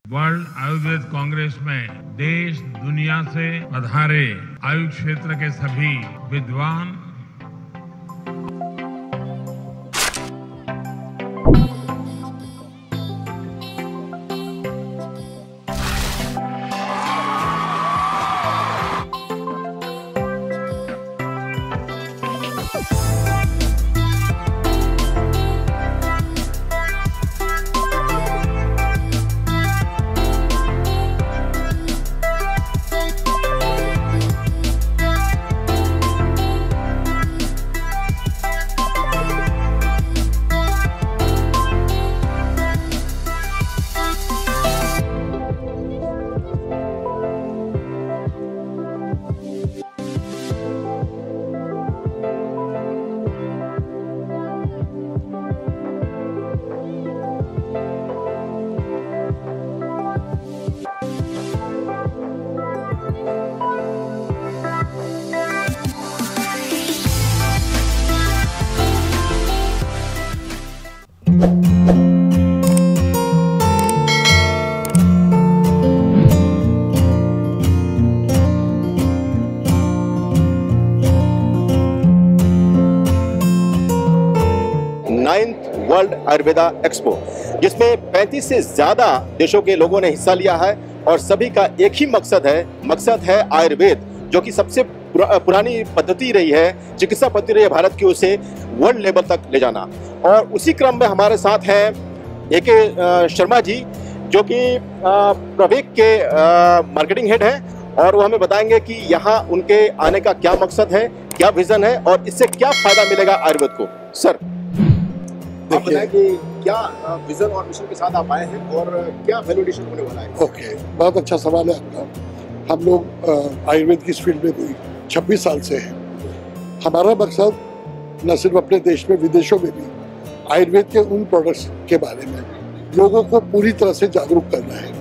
World Ayurveda Congress में देश दुनिया से पधारे आयुष क्षेत्र के सभी विद्वान वर्ल्ड आयुर्वेदा एक्सपो, जिसमें 35 से ज्यादा देशों के लोगों ने हिस्सा लिया है और सभी का एक ही मकसद है आयुर्वेद, जो कि सबसे पुरानी पद्धति रही है, चिकित्सा पद्धति रही है भारत की, उसे वर्ल्ड लेवल तक ले जाना। और उसी क्रम में हमारे साथ हैं AK शर्मा जी, जो कि प्रवेक के मार्केटिंग हेड हैं, और वो हमें बताएंगे कि यहाँ उनके आने का क्या मकसद है, क्या विजन है और इससे क्या फायदा मिलेगा आयुर्वेद को। सर, आप बताएं कि क्या विजन और मिशन के साथ आप आए हैं और क्या वैल्यूएशन होने वाला है? ओके, बहुत अच्छा सवाल है आपका। हम लोग आयुर्वेद की इस फील्ड में कोई 26 साल से हैं। हमारा मकसद न सिर्फ अपने देश में, विदेशों में भी आयुर्वेद के उन प्रोडक्ट्स के बारे में लोगों को पूरी तरह से जागरूक करना है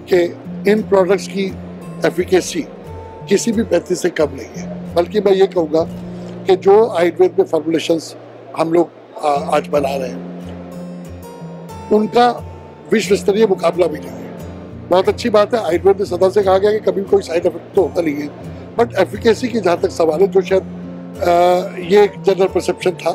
कि इन प्रोडक्ट्स की एफिकेसी किसी भी पैथी से कम नहीं है। बल्कि मैं ये कहूँगा कि जो आयुर्वेद में फॉर्मुलेशंस हम लोग आज बना रहे हैं, उनका विश्व स्तरीय मुकाबला भी नहीं है। बहुत अच्छी बात है, आयुर्वेद में सदा से कहा गया कि कभी कोई साइड इफेक्ट तो होता नहीं है, बट एफिकेसी की जहाँ तक सवाल है, जो शायद ये एक जनरल परसेप्शन था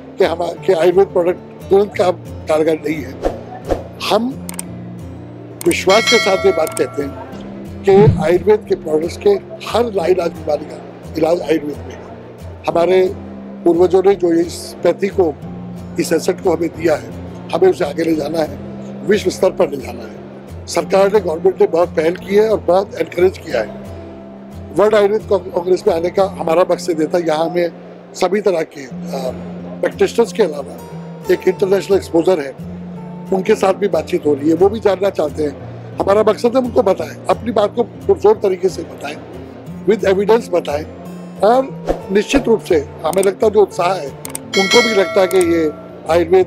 कि आयुर्वेद प्रोडक्ट तुरंत काम कारगर नहीं है। हम विश्वास के साथ ये बात कहते हैं कि आयुर्वेद के प्रोडक्ट्स के हर लाइलाज बीमारी का इलाज आयुर्वेद में है। हमारे पूर्वजों ने जो इस पैथी को, इस एसेट को हमें दिया है, हमें उसे आगे ले जाना है, विश्व स्तर पर ले जाना है। सरकार ने, गवर्नमेंट ने बहुत पहल की है और बहुत एनकरेज किया है। वर्ल्ड आयुर्वेद कांग्रेस में आने का हमारा मकसद था, यहाँ हमें सभी तरह के प्रैक्टिशनर्स के अलावा एक इंटरनेशनल एक्सपोजर है, उनके साथ भी बातचीत हो रही है, वो भी जानना चाहते हैं। हमारा मकसद है उनको बताएं, अपनी बात को पुरजोर तरीके से बताएं, विद एविडेंस बताएं, और निश्चित रूप से हमें लगता है जो उत्साह है, उनको भी लगता है कि ये आयुर्वेद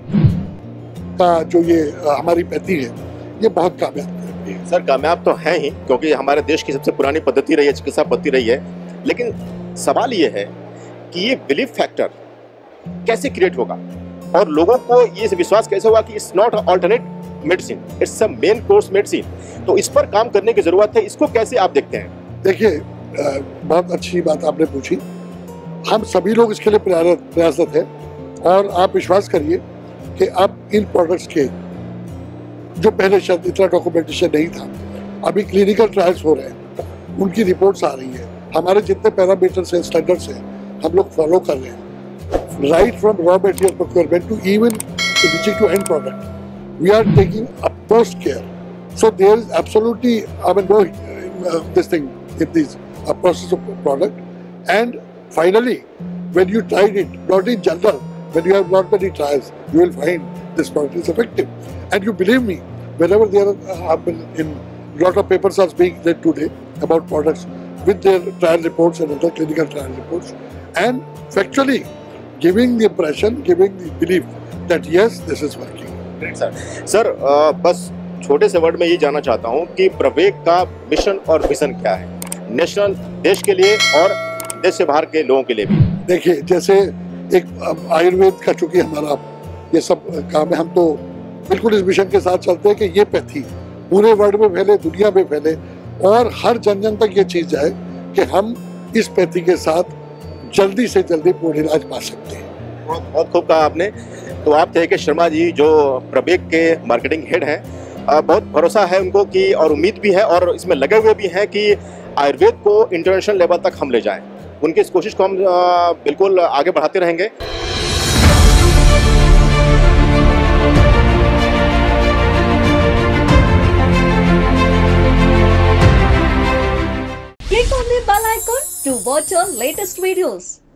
का जो ये हमारी पैथी है, ये बहुत कामयाब है। सर, कामयाब तो है ही, क्योंकि हमारे देश की सबसे पुरानी पद्धति रही है, चिकित्सा पद्धति रही है। लेकिन सवाल ये है कि ये बिलीफ फैक्टर कैसे क्रिएट होगा और लोगों को ये विश्वास कैसे होगा कि it's not alternate medicine, it's a main course medicine. तो इस पर काम करने की जरूरत है, इसको कैसे आप देखते हैं? देखिए, बहुत अच्छी बात आपने पूछी। हम सभी लोग इसके लिए प्रयासरत हैं, और आप विश्वास करिए कि अब इन प्रोडक्ट्स के जो पहले शायद इतना डॉक्यूमेंटेशन नहीं था, अभी क्लिनिकल ट्रायल्स हो रहे हैं, उनकी रिपोर्ट्स आ रही है। हमारे जितने पैरामीटर्स हैं, स्टैंडर्ड्स हैं, हम लोग फॉलो कर रहे हैं, right from raw material procurement to even reaching to end product. We are taking utmost care, so there is absolutely, I mean, no this thing in this a process of product. And finally, when you tried it, not in general, when you have not many trials, you will find this product is effective. And you believe me, whenever there are in lot of papers are being read today about products with their trial reports and other clinical trial reports, and factually giving the impression, giving the belief that yes, this is working. Great, sir. Sir, बस छोटे से word में ये जानना चाहता हूँ कि प्रवेक का मिशन और विजन क्या है, नेशनल, देश के लिए और देश से बाहर के लोगों के लिए भी। देखिए, जैसे एक आयुर्वेद का चूंकि हमारा ये सब काम है, हम तो बिल्कुल इस मिशन के साथ चलते हैं कि ये पैथी पूरे वर्ल्ड में फैले, दुनिया में फैले और हर जन जन तक ये चीज जाए कि हम इस पैथी के साथ जल्दी से जल्दी पूर्ण इलाज पा सकते हैं। बहुत बहुत खूब कहा आपने। तो आप थे कि शर्मा जी जो प्रवेक के मार्केटिंग हेड हैं, बहुत भरोसा है उनको कि और उम्मीद भी है और इसमें लगे हुए भी हैं कि आयुर्वेद को इंटरनेशनल लेवल तक हम ले जाएं। उनकी इस कोशिश को हम बिल्कुल आगे बढ़ाते रहेंगे। Click on the bell icon to watch our latest videos.